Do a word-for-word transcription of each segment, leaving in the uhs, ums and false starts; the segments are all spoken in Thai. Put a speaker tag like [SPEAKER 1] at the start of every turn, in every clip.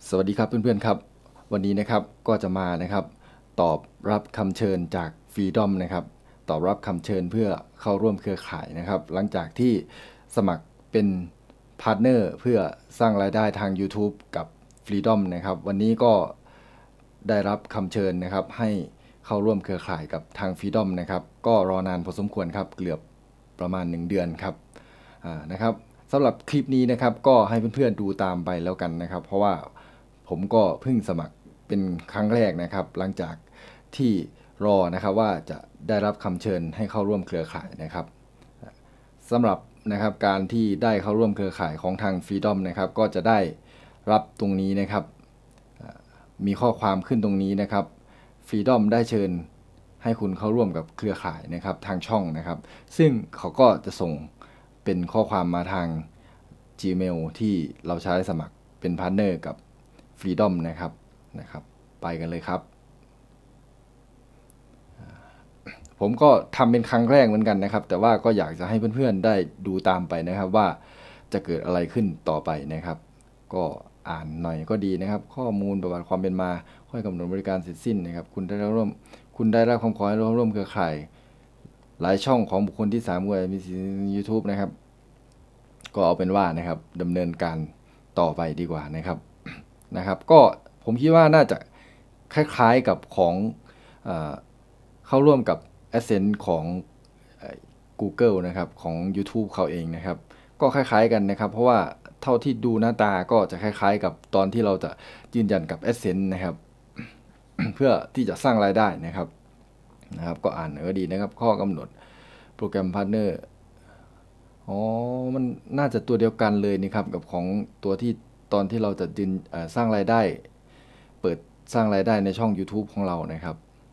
[SPEAKER 1] สวัสดีครับเพื่อนๆครับวันนี้นะครับก็จะมานะครับตอบรับคำเชิญจาก Freedom นะครับตอบรับคำเชิญเพื่อเข้าร่วมเครือข่ายนะครับหลังจากที่สมัครเป็นพาร์ทเนอร์เพื่อสร้างรายได้ทาง YouTube กับ Freedom นะครับวันนี้ก็ได้รับคำเชิญนะครับให้เข้าร่วมเครือข่ายกับทาง Freedom นะครับก็รอนานพอสมควรครับเกือบประมาณหนึ่งเดือนครับนะครับสำหรับคลิปนี้นะครับก็ให้เพื่อนๆดูตามไปแล้วกันนะครับเพราะว่าผมก็เพิ่งสมัครเป็นครั้งแรกนะครับหลังจากที่รอนะครับว่าจะได้รับคำเชิญให้เข้าร่วมเครือข่ายนะครับสำหรับนะครับการที่ได้เข้าร่วมเครือข่ายของทาง Freedom นะครับก็จะได้รับตรงนี้นะครับมีข้อความขึ้นตรงนี้นะครับ Freedom ได้เชิญให้คุณเข้าร่วมกับเครือข่ายนะครับทางช่องนะครับซึ่งเขาก็จะส่งเป็นข้อความมาทาง Gmail ที่เราใช้สมัครเป็นพาร์ทเนอร์กับ Freedom นะครับนะครับไปกันเลยครับผมก็ทำเป็นครั้งแรกเหมือนกันนะครับแต่ว่าก็อยากจะให้เพื่อนๆได้ดูตามไปนะครับว่าจะเกิดอะไรขึ้นต่อไปนะครับก็อ่านหน่อยก็ดีนะครับข้อมูลประวัติความเป็นมาข้อกำหนดบริการเสร็จสิ้นนะครับคุณได้ร่วมคุณได้รับคำขอให้ร่วมเครือข่ายหลายช่องของบุคคลที่สามก็มีสิทธิ์ YouTube นะครับก็เอาเป็นว่านะครับดำเนินการต่อไปดีกว่านะครับนะครับก็ผมคิดว่าน่าจะคล้ายๆกับของเอ่อเข้าร่วมกับ Adsense ของ Google นะครับของ YouTube เขาเองนะครับก็คล้ายๆกันนะครับเพราะว่าเท่าที่ดูหน้าตาก็จะคล้ายๆกับตอนที่เราจะยืนยันกับ Adsense นะครับ เพื่อที่จะสร้างรายได้นะครับนะครับก็อ่านก็ดีนะครับข้อกำหนดโปรแกรมพาร์ทเนอร์อ๋อมันน่าจะตัวเดียวกันเลยนี่ครับกับของตัวที่ตอนที่เราจะยืนสร้างรายได้เปิดสร้างรายได้ในช่อง YouTube ของเรานะครับ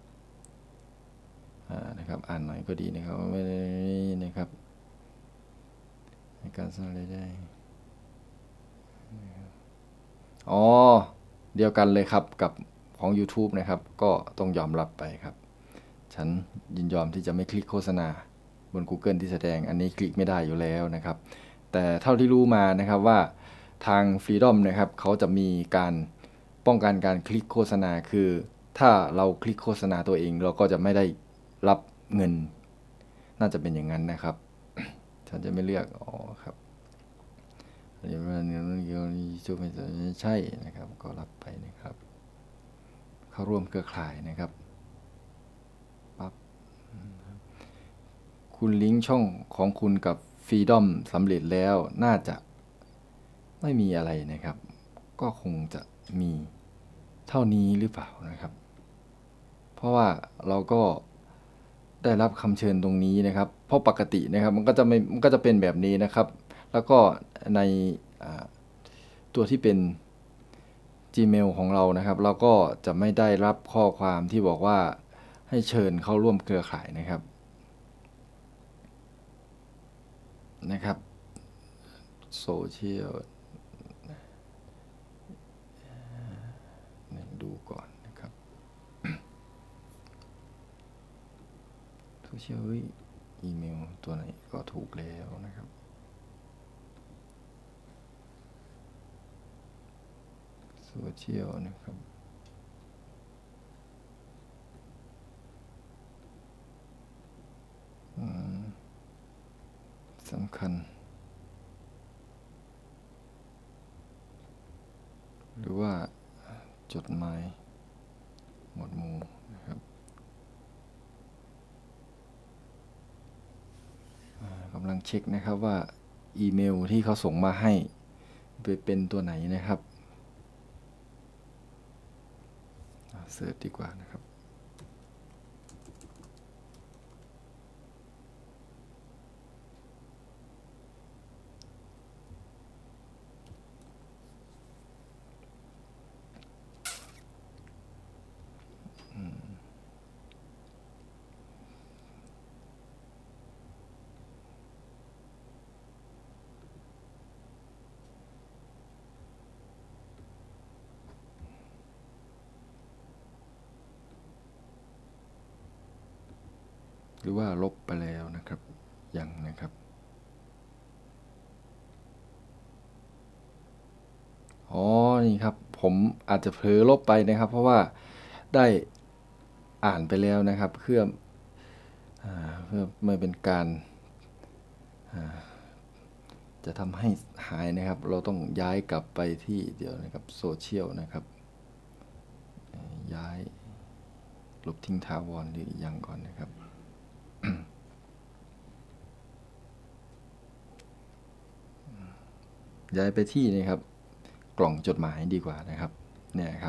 [SPEAKER 1] นะครับอ่านหน่อยก็ดีนะครับไม่ได้นะครับในการสร้างรายได้อ๋อเดียวกันเลยครับกับของ YouTube นะครับก็ต้องยอมรับไปครับฉันยินยอมที่จะไม่คลิกโฆษณาบน Google ที่แสดงอันนี้คลิกไม่ได้อยู่แล้วนะครับแต่เท่าที่รู้มานะครับว่าทาง Freedom นะครับเขาจะมีการป้องกันการคลิกโฆษณาคือถ้าเราคลิกโฆษณาตัวเองเราก็จะไม่ได้รับเงินน่าจะเป็นอย่างนั้นนะครับฉันจะไม่เลือกอ๋อครับใช่นะครับก็รับไปนะครับเข้าร่วมเครือข่ายนะครับปั๊บคุณลิงก์ช่องของคุณกับ Freedom สำเร็จแล้วน่าจะไม่มีอะไรนะครับก็คงจะมีเท่านี้หรือเปล่านะครับเพราะว่าเราก็ได้รับคำเชิญตรงนี้นะครับเพราะปกตินะครับมันก็จะไม่มันก็จะเป็นแบบนี้นะครับแล้วก็ในตัวที่เป็น Gmail ของเรานะครับเราก็จะไม่ได้รับข้อความที่บอกว่าให้เชิญเข้าร่วมเครือข่ายนะครับนะครับโซเชียลดูก่อนนะครับโซเชียลอีเมลตัวไหนก็ถูกแล้วนะครับโซเชียลนะครับสำคัญหรือว่าจดหมายหมวดหมู่นะครับกำลังเช็คนะครับว่าอีเมลที่เขาส่งมาให้เป็นตัวไหนนะครับเสิร์ชดีกว่านะครับหรือว่าลบไปแล้วนะครับยังนะครับอ๋อนี่ครับผมอาจจะเผลอลบไปนะครับ เพราะว่าได้อ่านไปแล้วนะครับเพื่อเพื่อไม่เป็นการจะทำให้หายนะครับเราต้องย้ายกลับไปที่เดี๋ยวนะครับโซเชียลนะครับย้ายลบทิ้งถาวรหรือยังก่อนนะครับ ย้ายไปที่นี่ครับกล่องจดหมายดีกว่านะครับเนี่ยครับ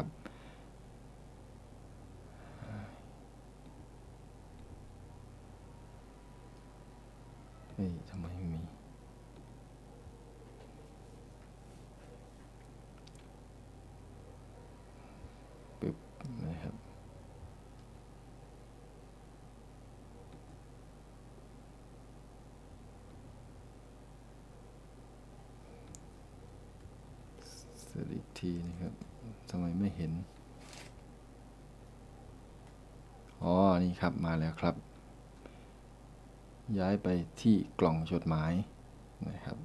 [SPEAKER 1] เฮ้ยทำไมไม่มีปึ๊บนะครับเสร็จอีกทีนะครับทำไมไม่เห็นอ๋อนี่ครับมาแล้วครับย้ายไปที่กล่องจดหมายนะครับ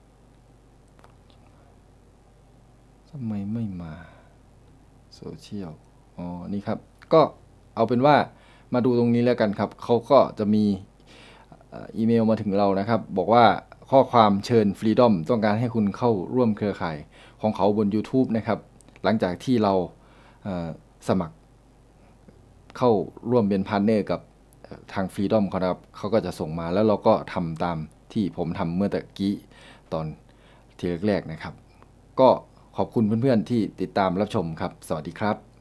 [SPEAKER 1] ทำไมไม่มาโซเชียลอ๋อนี่ครับก็เอาเป็นว่ามาดูตรงนี้แล้วกันครับเขาก็จะมีอีเมลมาถึงเรานะครับบอกว่าข้อความเชิญ Freedom ต้องการให้คุณเข้าร่วมเครือข่ายของเขาบน YouTube นะครับหลังจากที่เราสมัครเข้าร่วมเป็นพาร์ทเนอร์กับทาง Freedom เขาครับเขาก็จะส่งมาแล้วเราก็ทำตามที่ผมทำเมื่อตะกี้ตอนทีแรกๆนะครับก็ขอบคุณเพื่อนๆที่ติดตามรับชมครับสวัสดีครับ